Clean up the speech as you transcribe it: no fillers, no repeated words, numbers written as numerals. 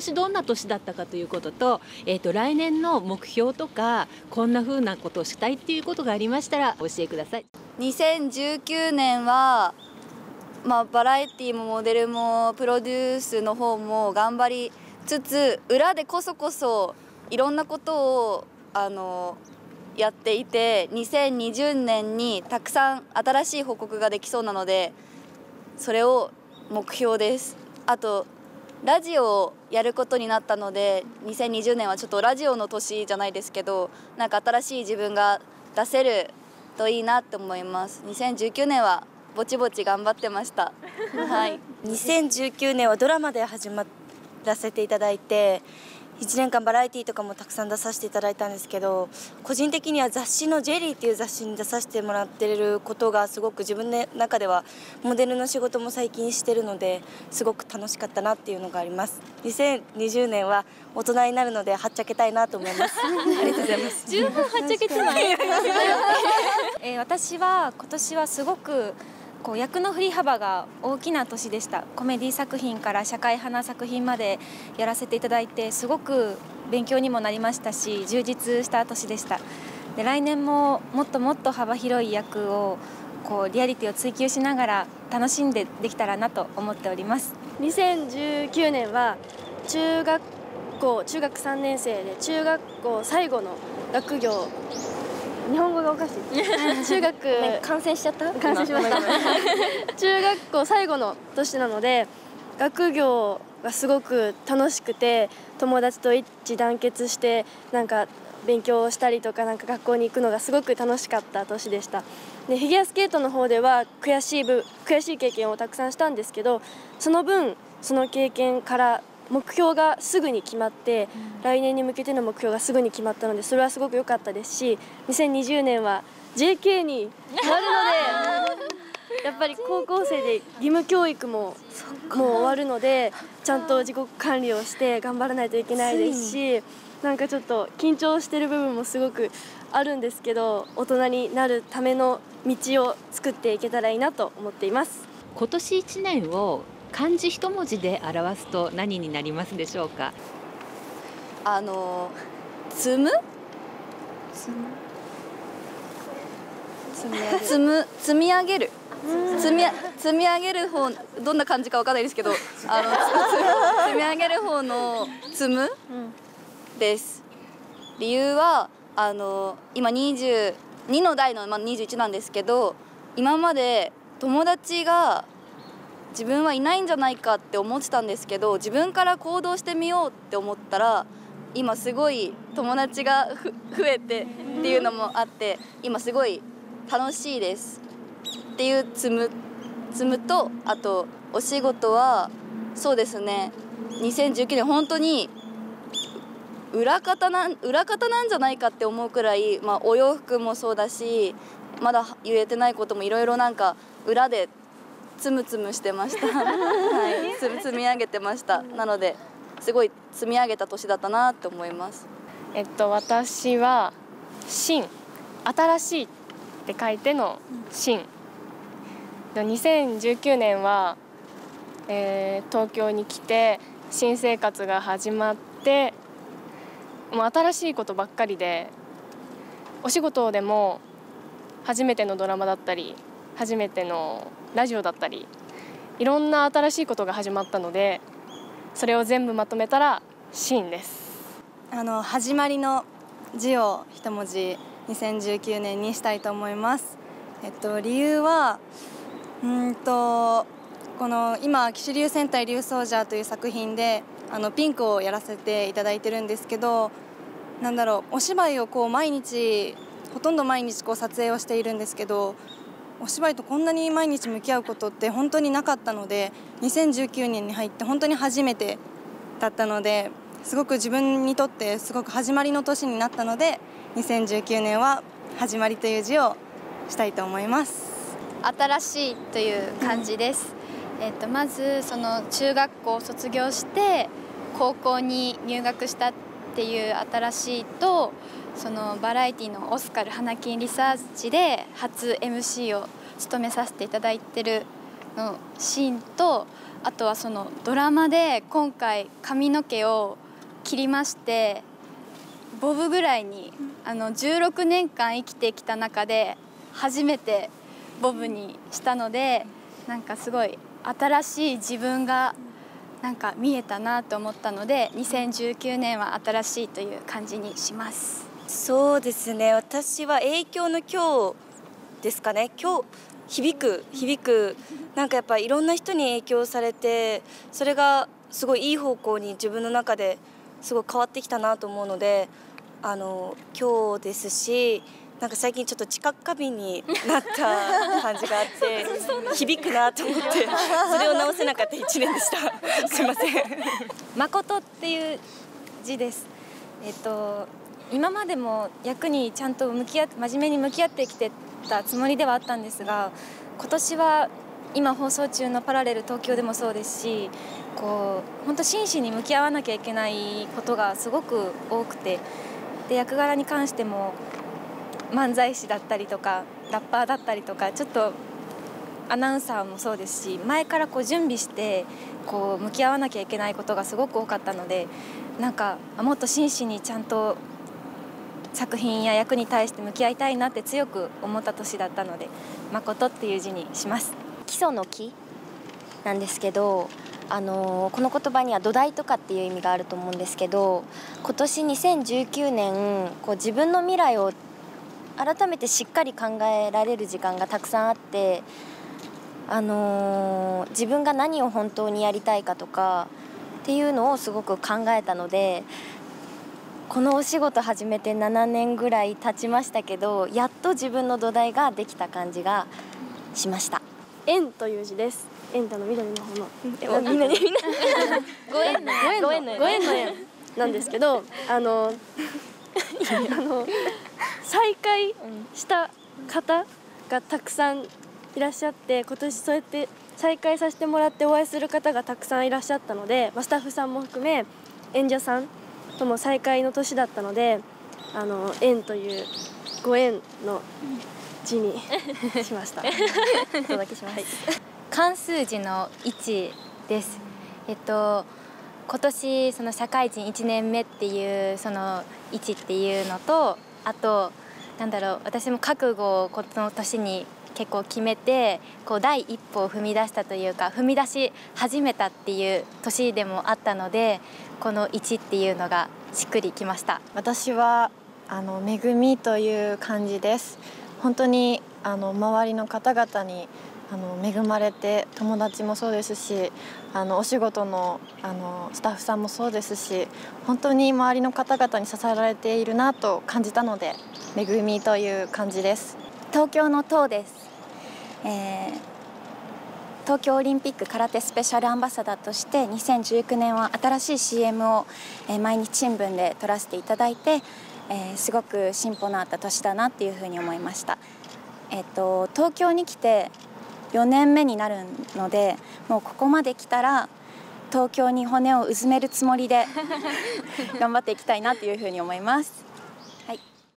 年どんな年だったかということと、来年の目標とかこんな風なことをしたいっていうことがありましたら教えてください。 2019年は、バラエティもモデルもプロデュースの方も頑張りつつ、裏でこそいろんなことをやっていて、2020年にたくさん新しい報告ができそうなので、それを目標です。あとラジオをやることになったので、2020年はちょっとラジオの年じゃないですけど、なんか新しい自分が出せるといいなって思います。2019年はぼちぼち頑張ってましたはい。 2019年はドラマで始まらせていただいて、1年間バラエティとかもたくさん出させていただいたんですけど、個人的には雑誌の「ジェリー」っていう雑誌に出させてもらってることがすごく自分の中では、モデルの仕事も最近してるのですごく楽しかったなっていうのがあります。2020年は大人になるのではっちゃけたいなと思いますありがとうございます。 十分はっちゃけてない私は今年はすごく役の振り幅が大きな年でした。コメディ作品から社会派な作品までやらせていただいて、すごく勉強にもなりましたし、充実した年でした。で、来年ももっともっと幅広い役をリアリティを追求しながら楽しんでできたらなと思っております。 2019年は中学3年生で、中学校最後の学業、日本語がおかしい中学完成しちゃった？ 完成しました中学校最後の年なので、学業がすごく楽しくて、友達と一致団結してなんか勉強したりとか、なんか学校に行くのがすごく楽しかった年でした。で、フィギュアスケートの方では悔しい経験をたくさんしたんですけど、その分その経験から目標がすぐに決まって、来年に向けての目標がすぐに決まったので、それはすごく良かったですし、2020年は JK になるのでやっぱり高校生で義務教育もう終わるので、ちゃんと自己管理をして頑張らないといけないですし、なんかちょっと緊張してる部分もすごくあるんですけど、大人になるための道を作っていけたらいいなと思っています。 今年1年を漢字一文字で表すと何になりますでしょうか。 積み上げる積み上げる方、どんな感じかわかんないですけど、積み上げる方の積むです。理由は今22の代の21なんですけど、今まで友達が自分はいないんじゃないかって思ってたんですけど、自分から行動してみようって思ったら、今すごい友達が増えてっていうのもあって、今すごい楽しいですっていう積むと、あとお仕事はそうですね、2019年本当に裏方なんじゃないかって思うくらい、お洋服もそうだし、まだ言えてないこともいろいろなんか裏でつむつむしてましたはい、積み上げてました。なのですごい積み上げた年だったなって思います。 私は新しいって書いての新、2019年は、東京に来て新生活が始まって、もう新しいことばっかりで、お仕事でも初めてのドラマだったり初めてのラジオだったり、いろんな新しいことが始まったので、それを全部まとめたら新です。 始まりの字を一文字2019年にしたいと思います。理由はこの今騎士流戦隊竜奏者という作品でピンクをやらせていただいてるんですけど、お芝居をほとんど毎日撮影をしているんですけど、お芝居とこんなに毎日向き合うことって本当になかったので、2019年に入って本当に初めてだったので、すごく自分にとってすごく始まりの年になったので、2019年は始まりという字をしたいと思います。 新しいという感じです。まずその中学校を卒業して高校に入学したっていう新しいと、そのバラエティのオスカル花金リサーチで初 MC を務めさせていただいてるのシーンと、あとはそのドラマで今回髪の毛を切りまして、ボブぐらいに16年間生きてきた中で初めてボブにしたので、なんかすごい新しい自分がなんか見えたなと思ったので、2019年は新しいという感じにします。 そうですね、私は影響の今日ですかね。今日響くなんかやっぱいろんな人に影響されて、それがすごいいい方向に自分の中ですごい変わってきたなと思うので、今日ですし、なんか最近ちょっと知覚過敏になった感じがあって響くなと思って、それを直せなかった1年でした。すいません。 誠っていう字です。今までも役にちゃんと真面目に向き合ってきてたつもりではあったんですが、今年は今放送中のパラレル東京でもそうですし、本当真摯に向き合わなきゃいけないことがすごく多くて、で役柄に関しても漫才師だったりとかラッパーだったりとか、ちょっとアナウンサーもそうですし、前から準備して向き合わなきゃいけないことがすごく多かったので、なんかもっと真摯にちゃんと作品や役に対して向き合いたいなって強く思った年だったので、誠っていう字にします。 基礎の木なんですけど、この言葉には土台とかっていう意味があると思うんですけど、今年2019年自分の未来を改めてしっかり考えられる時間がたくさんあって、自分が何を本当にやりたいかとかっていうのをすごく考えたので、このお仕事始めて7年ぐらい経ちましたけど、やっと自分の土台ができた感じがしました。 縁という字です。縁の緑の方のみんなご縁の縁なんですけど、再会した方がたくさんいらっしゃって、今年そうやって再会させてもらってお会いする方がたくさんいらっしゃったので、スタッフさんも含め演者さんとも再会の年だったので、縁というご縁の字にしました。 お届けします。 漢数字の1です。今年その社会人1年目っていうその1っていうのと、あと私も覚悟をこの年に結構決めて第一歩を踏み出したというか、踏み出し始めたっていう年でもあったので、この1っていうのがしっくりきました。 私は恵みという感じです。本当に周りの方々に恵まれて、友達もそうですし、お仕事のスタッフさんもそうですし、本当に周りの方々に支えられているなと感じたので、恵みという感じです。 東京の東です。東京オリンピック空手スペシャルアンバサダーとして2019年は新しい CM を毎日新聞で撮らせていただいて、すごく進歩のあった年だなっていうふうに思いました。東京に来て4年目になるので、もうここまで来たら東京に骨をうずめるつもりで頑張っていきたいなというふうに思います。